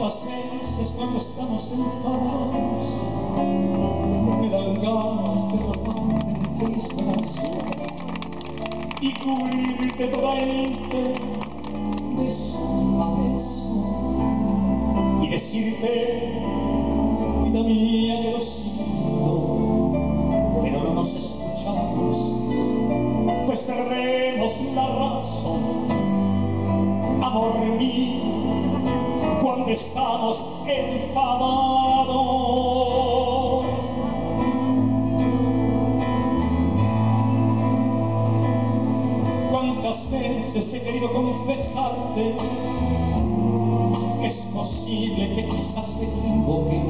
Cuántas veces cuando estamos enfadados me dan ganas de robarte entre mis brazos y cubrirte toda entera beso a beso y decirte, vida mía, que lo siento, pero no nos escuchamos, pues perdemos la razón, amor mío, cuando estamos enfadados. Cuántas veces he querido confesarte que es posible que quizás me equivoque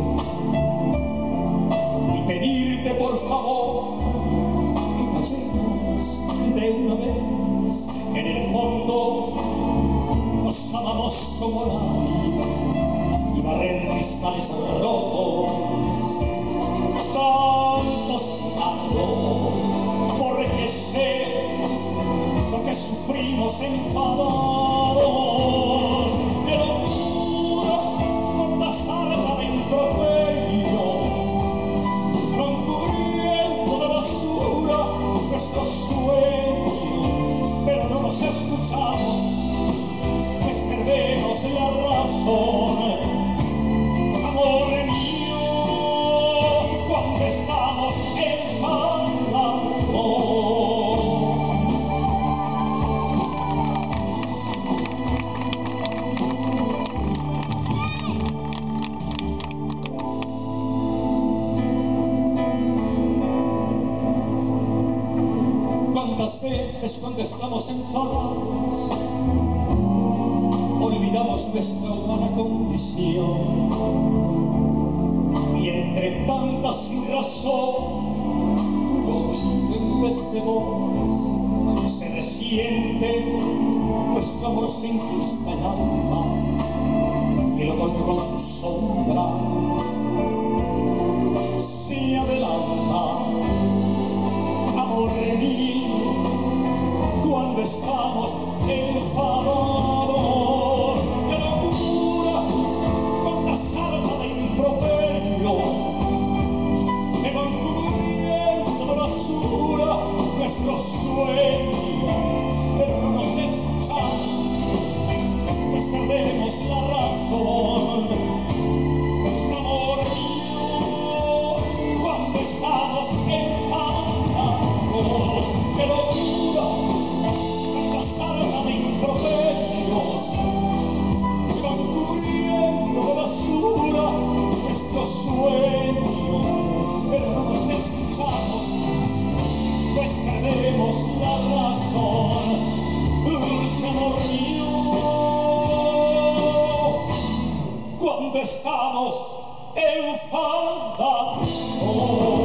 y pedirte por favor que callemos de una vez. En el fondo nos amamos como nadie y barrer cristales rotos, tantos años, porque sé lo que sufrimos enfadados. ¡Qué locura! Cuánta sarna dentro pecho, van cubriendo de basura nuestros sueños, pero no nos escuchamos, pues perdemos la razón, amor mío, cuando estamos enfadados. Cuántas veces cuando estamos enfadados olvidamos nuestra humana condición y entre tantas sin razón un aullido en vez de voz se resiente, nuestro amor se enquista en alma y el otoño con sus sombras se adelanta, amor mío, cuando estamos enfadados. ¡Qué locura! Cuánta sarna de improperio me van cubriendo de basura nuestros sueños, pero no nos escuchamos, pues perdemos la razón, amor mío, cuando estamos enfadados. ¡Qué locura! Cuánta sarna de improperios que van cubriendo de basura nuestros sueños, pero no nos escuchamos, pues perdemos la razón, dulce amor mío, cuando estamos enfadados.